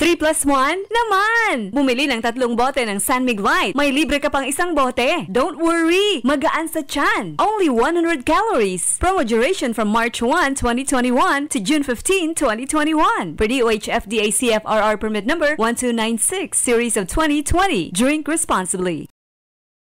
3 plus 1 naman! Bumili ng 3 bote ng San Mig Light. May libre ka pang isang bote. Don't worry! Magaan sa tiyan. Only 100 calories. Promo duration from March 1, 2021 to June 15, 2021. Per DOH FDA CFRR permit number 1296 series of 2020. Drink responsibly.